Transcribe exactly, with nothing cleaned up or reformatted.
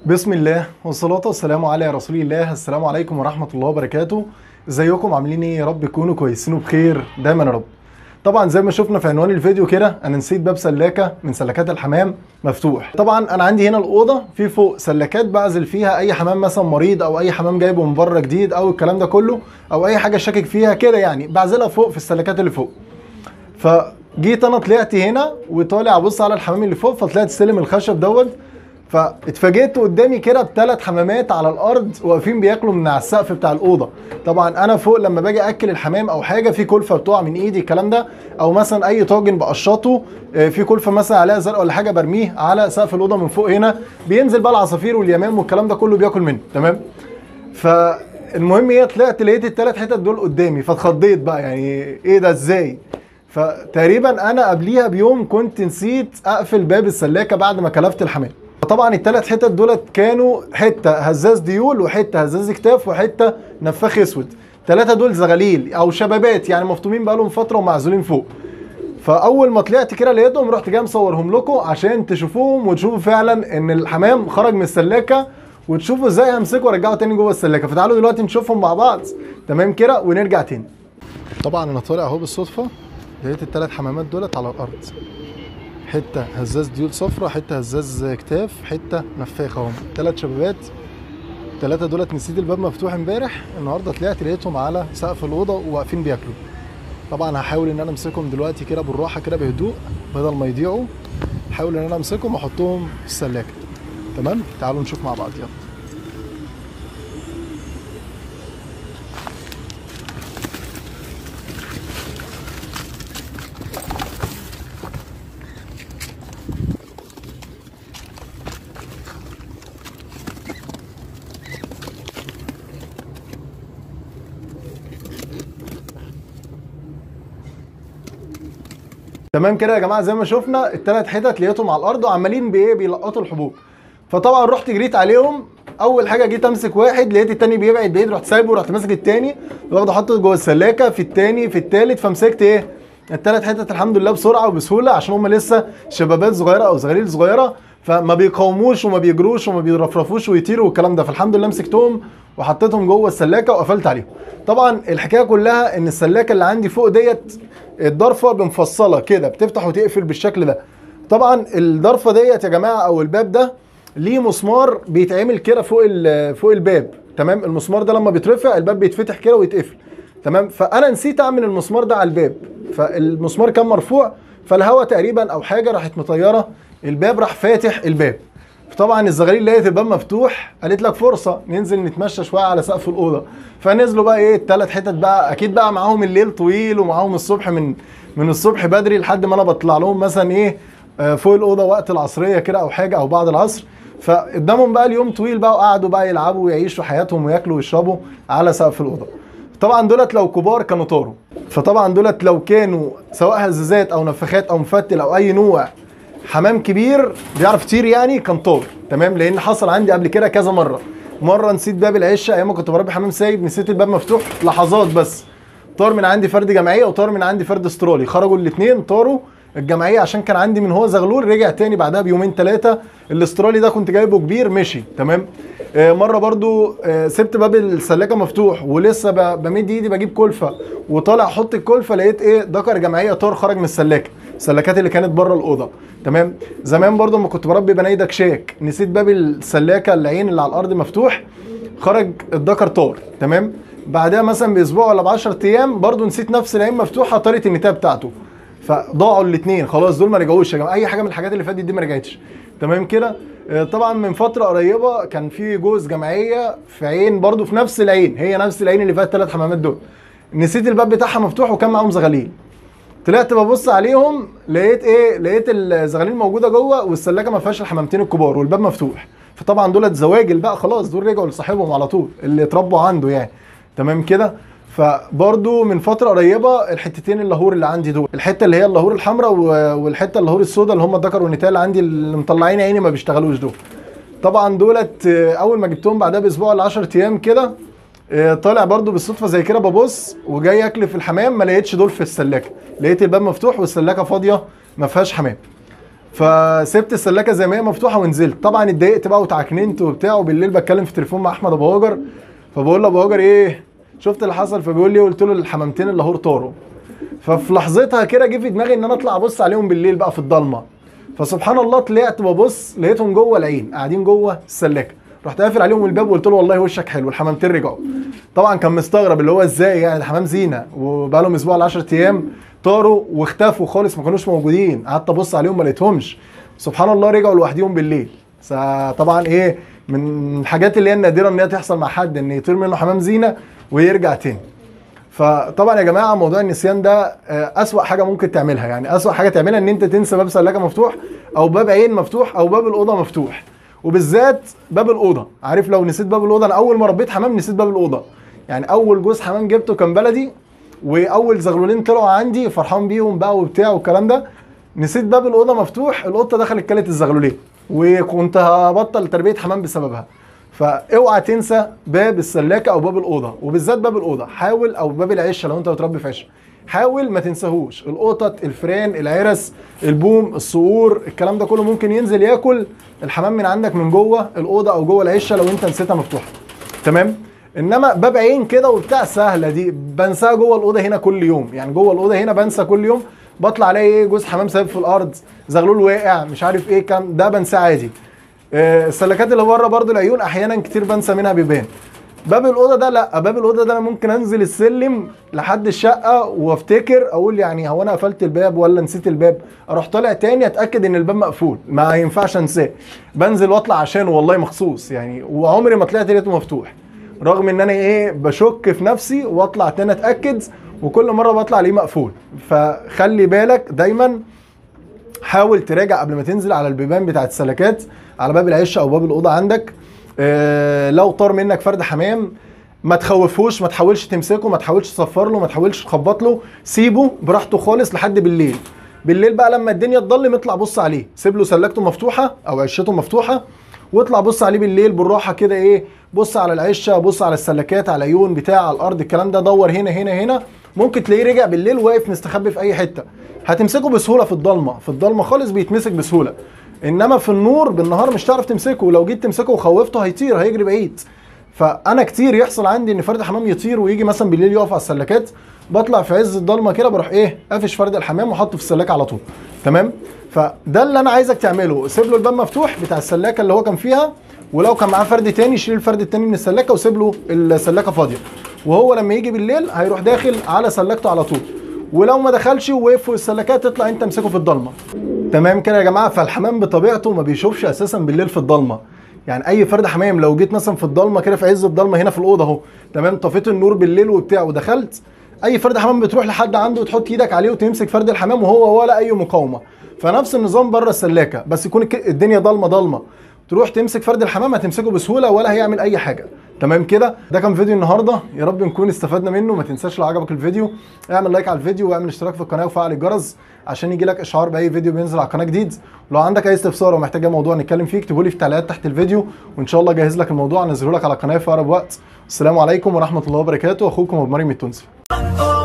بسم الله والصلاة والسلام على رسول الله. السلام عليكم ورحمة الله وبركاته. ازيكم عاملين ايه؟ يا رب تكونوا كويسين وبخير دايما يا رب. طبعا زي ما شفنا في عنوان الفيديو كده انا نسيت باب سلاكة من سلكات الحمام مفتوح. طبعا انا عندي هنا الأوضة في فوق سلكات بعزل فيها اي حمام مثلا مريض او اي حمام جايبه من بره جديد او الكلام ده كله او اي حاجة شاكك فيها كده، يعني بعزلها فوق في السلكات اللي فوق. فجيت انا طلعت هنا وطالع ابص على الحمام اللي فوق، فطلعت السلم الخشب دوت، فاتفاجئت قدامي كده بثلاث حمامات على الارض واقفين بياكلوا من على السقف بتاع الاوضه. طبعا انا فوق لما باجي اكل الحمام او حاجه في كلفه بتقع من ايدي الكلام ده، او مثلا اي طاجن بقشطه في كلفه مثلا عليها زرق ولا حاجه برميه على سقف الاوضه من فوق، هنا بينزل بقى العصافير واليمام والكلام ده كله بياكل منه. تمام. فالمهم ايه، طلعت لقيت الثلاث حتت دول قدامي فاتخضيت بقى، يعني ايه ده ازاي؟ فتقريبا انا قبليها بيوم كنت نسيت اقفل باب السلاكه بعد ما كلفت الحمام. طبعا الثلاث حتت دولت كانوا حته هزاز ديول وحته هزاز كتاف وحته نفاخ اسود. ثلاثه دول زغاليل او شبابات يعني مفطومين بقالهم فتره ومعزولين فوق. فاول ما طلعت كده لقيتهم رحت جاي مصورهم لكم عشان تشوفوهم وتشوفوا فعلا ان الحمام خرج من السلاكه، وتشوفوا ازاي همسكه وارجعه تاني جوه السلاكه. فتعالوا دلوقتي نشوفهم مع بعض. تمام كده ونرجع تاني. طبعا انا طالع اهو بالصدفه لقيت الثلاث حمامات دولت على الارض، حته هزاز ديول صفرة، حته هزاز كتاف، حته نفاخه اهم. ثلاث شبابات، الثلاثه دولت نسيت الباب مفتوح امبارح، النهارده طلعت لقيتهم على سقف الاوضه وواقفين بياكلوا. طبعا هحاول ان انا امسكهم دلوقتي كده بالراحه كده بهدوء بدل ما يضيعوا. هحاول ان انا امسكهم واحطهم في السلاكه. تمام، تعالوا نشوف مع بعض. يلا. تمام كده يا جماعه، زي ما شفنا الثلاث حتت لقيتهم على الارض وعمالين بايه بيلقطوا الحبوب. فطبعا رحت جريت عليهم. اول حاجه جيت امسك واحد لقيت التاني بيبعد بعيد، رحت سايبه ورحت ماسك التاني واخده حاطه جوه السلاكه في التاني في التالت. فمسكت ايه الثلاث حتت الحمد لله بسرعه وبسهوله عشان هم لسه شبابات صغيره او زغاليل صغيره، فما بيقاوموش وما بيجروش وما بيرفرفوش ويطيروا والكلام ده. فالحمد لله مسكتهم وحطيتهم جوه السلاكه وقفلت عليهم. طبعا الحكايه كلها ان السلاكه اللي عندي فوق ديت الضرفه بمفصله كده بتفتح وتقفل بالشكل ده. طبعا الضرفه ديت يا جماعه او الباب ده ليه مسمار بيتعمل كده فوق فوق الباب. تمام، المسمار ده لما بيترفع الباب بيتفتح كده ويتقفل. تمام، فانا نسيت اعمل المسمار ده على الباب، فالمسمار كان مرفوع فالهواء تقريبا او حاجه راحت مطيره الباب، راح فاتح الباب. طبعا الزغاليل لقيت الباب مفتوح قالت لك فرصه ننزل نتمشى شويه على سقف الاوضه. فنزلوا بقى ايه الثلاث حتت بقى، اكيد بقى معاهم الليل طويل ومعاهم الصبح من من الصبح بدري لحد ما انا بطلع لهم مثلا ايه فوق الاوضه وقت العصريه كده او حاجه او بعد العصر. فقدامهم بقى اليوم طويل بقى وقعدوا بقى يلعبوا ويعيشوا حياتهم وياكلوا ويشربوا على سقف الاوضه. طبعا دولت لو كبار كانوا طاروا، فطبعا دولت لو كانوا سواء هزازات او نفخات او مفتل او اي نوع حمام كبير بيعرف يطير يعني كان طار. تمام، لان حصل عندي قبل كده كذا مره. مره نسيت باب العشه ايام ما كنت بربي حمام سايب، نسيت الباب مفتوح لحظات بس، طار من عندي فرد جمعيه وطار من عندي فرد استرالي، خرجوا الاثنين طاروا. الجمعيه عشان كان عندي من هو زغلول رجع تاني بعدها بيومين ثلاثه. الاسترالي ده كنت جايبه كبير مشي. تمام. آه مره برضو آه سبت باب السلاكه مفتوح ولسه بمد ايدي بجيب كلفه وطالع احط الكلفه لقيت ايه ذكر جمعيه طار خرج من السلاكه، السلاكات اللي كانت بره الاوضه. تمام. زمان برضو لما كنت بربي بني دكشاك نسيت باب السلاكه العين اللي على الارض مفتوح، خرج الذكر طار. تمام. بعدها مثلا باسبوع ولا ب عشرة ايام برضو نسيت نفس العين مفتوحه طارت النتايه بتاعته، فضاعوا الاثنين خلاص. دول ما رجعوش يا جماعه، اي حاجه من الحاجات اللي فاتت دي ما رجعتش. تمام كده. طبعا من فتره قريبه كان في جوز جمعيه في عين برضو في نفس العين، هي نفس العين اللي فيها الثلاث حمامات دول، نسيت الباب بتاعها مفتوح وكان معاهم زغاليل. طلعت ببص عليهم لقيت ايه لقيت الزغاليل موجوده جوه والسلاكه ما فيهاش الحمامتين الكبار والباب مفتوح. فطبعا دولت زواجل بقى خلاص، دول رجعوا لصاحبهم على طول اللي اتربوا عنده يعني. تمام كده. فبرضو من فتره قريبه الحتتين اللهور اللي عندي دول، الحته اللي هي اللهور الحمراء والحته اللهور السوداء اللي هم الذكر والنتايه اللي عندي اللي مطلعين عيني ما بيشتغلوش دول. طبعا دولت اول ما جبتهم بعدها باسبوع ل عشرة ايام كده طالع برضو بالصدفه زي كده ببص وجاي اكل في الحمام ما لقيتش دول في السلاكه، لقيت الباب مفتوح والسلاكه فاضيه ما فيهاش حمام. فسبت السلاكه زي ما هي مفتوحه ونزلت. طبعا اتضايقت بقى وتعكننت وبتاع، وبالليل بتكلم في التليفون مع احمد ابو هاجر، فبقول له ابو هاجر ايه شفت اللي حصل؟ فبيقول لي قلت له الحمامتين اللي هور طاروا. ففي لحظتها كده جه في دماغي ان انا اطلع ابص عليهم بالليل بقى في الضلمه. فسبحان الله طلعت ببص لقيتهم جوه العين قاعدين جوه السلاكه، رحت قافل عليهم الباب وقلت له والله وشك حلو الحمامتين رجعوا. طبعا كان مستغرب اللي هو ازاي يعني، ده حمام زينه وبقى لهم اسبوع ل عشرة ايام طاروا واختفوا خالص ما كانوش موجودين. قعدت ابص عليهم ما لقيتهمش، سبحان الله رجعوا لوحدهم بالليل. طبعا ايه من الحاجات اللي هي النادره ان هي تحصل مع حد ان يطير منه حمام زينه ويرجع تاني. فطبعا يا جماعه موضوع النسيان ده اسوأ حاجه ممكن تعملها، يعني اسوأ حاجه تعملها ان انت تنسى باب سلاكه مفتوح او باب عين مفتوح او باب الاوضه مفتوح، وبالذات باب الاوضه. عارف لو نسيت باب الاوضه، انا اول ما ربيت حمام نسيت باب الاوضه، يعني اول جوز حمام جبته كان بلدي واول زغلولين طلعوا عندي فرحان بيهم بقى وبتاع والكلام ده، نسيت باب الاوضه مفتوح، القطه دخلت كلت الزغلولين وكنت هبطل تربيه حمام بسببها. فاوعى تنسى باب السلاكه او باب الاوضه، وبالذات باب الاوضه حاول، او باب العشه لو انت بتربي في عشه حاول ما تنساهوش. القطط الفئران العرس البوم الصقور الكلام ده كله ممكن ينزل ياكل الحمام من عندك من جوه الاوضه او جوه العشه لو انت نسيتها مفتوحه. تمام. انما باب عين كده وبتاع سهله دي بنساها جوه الاوضه هنا كل يوم، يعني جوه الاوضه هنا بنسى كل يوم، بطلع الاقي ايه جوز حمام سايب في الارض، زغلول واقع مش عارف ايه كام، ده بنساه عادي. آه السلكات اللي بره برده العيون احيانا كتير بنسى منها بيبان. باب الاوضه ده لا، باب الاوضه ده انا ممكن انزل السلم لحد الشقه وافتكر اقول يعني هو انا قفلت الباب ولا نسيت الباب، اروح طالع تاني اتاكد ان الباب مقفول، ما ينفعش انساه، بنزل واطلع عشانه والله مخصوص يعني، وعمري ما طلعت لقيته مفتوح رغم ان انا ايه بشك في نفسي واطلع تاني اتاكد، وكل مره بطلع ليه مقفول. فخلي بالك دايما، حاول تراجع قبل ما تنزل على البيبان بتاعت السلكات على باب العشه او باب الاوضه عندك. اه لو طار منك فرد حمام ما تخوفهوش، ما تحاولش تمسكه، ما تحاولش تصفر له، ما تحاولش تخبط له، سيبه براحته خالص لحد بالليل. بالليل بقى لما الدنيا تضلم اطلع بص عليه، سيب له سلكته مفتوحه او عشته مفتوحه واطلع بص عليه بالليل بالراحه كده، ايه بص على العشه، بص على السلكات، على العيون بتاع على الارض الكلام ده، دور هنا هنا هنا، ممكن تلاقيه رجع بالليل واقف مستخبي في اي حته، هتمسكه بسهوله في الضلمه، في الضلمه خالص بيتمسك بسهوله، انما في النور بالنهار مش هتعرف تمسكه، ولو جيت تمسكه وخوفته هيطير هيجري بعيد. فانا كتير يحصل عندي ان فرد حمام يطير ويجي مثلا بالليل يقف على السلكات، بطلع في عز الضلمه كده بروح ايه قافش فرد الحمام وحطه في السلاكه على طول. تمام. فده اللي انا عايزك تعمله، سيب له الباب مفتوح بتاع السلاكه اللي هو كان فيها، ولو كان معاه فرد تاني شيل الفرد التاني من السلاكه وسيب له السلاكه فاضيه، وهو لما يجي بالليل هيروح داخل على سلاكته على طول، ولو ما دخلش ووقف فوق السلاكات تطلع انت امسكه في الضلمه. تمام كده يا جماعه. فالحمام بطبيعته ما بيشوفش اساسا بالليل في الضلمه، يعني اي فرد حمام لو جيت مثلا في الضلمه كده في عز الضلمه هنا في الاوضه اهو، تمام، طفيت النور بالليل وبتاع ودخلت، اي فرد حمام بتروح لحد عنده وتحط ايدك عليه وتمسك فرد الحمام وهو ولا اي مقاومه. فنفس النظام بره السلاكه، بس يكون الدنيا ضلمه ضلمه تروح تمسك فرد الحمام هتمسكه بسهوله ولا هيعمل اي حاجه. تمام كده. ده كان فيديو النهارده، يا رب نكون استفدنا منه. ما تنساش لو عجبك الفيديو اعمل لايك على الفيديو واعمل اشتراك في القناه وفعل الجرس عشان يجي لك اشعار باي فيديو بينزل على القناه جديد. ولو عندك اي استفسار ومحتاج اي موضوع نتكلم فيه اكتبه لي في التعليقات تحت الفيديو، وان شاء الله اجهز لك الموضوع انزله لك على القناه في اقرب وقت. السلام عليكم ورحمه الله وبركاته، اخوكم ابو مريم التونسي.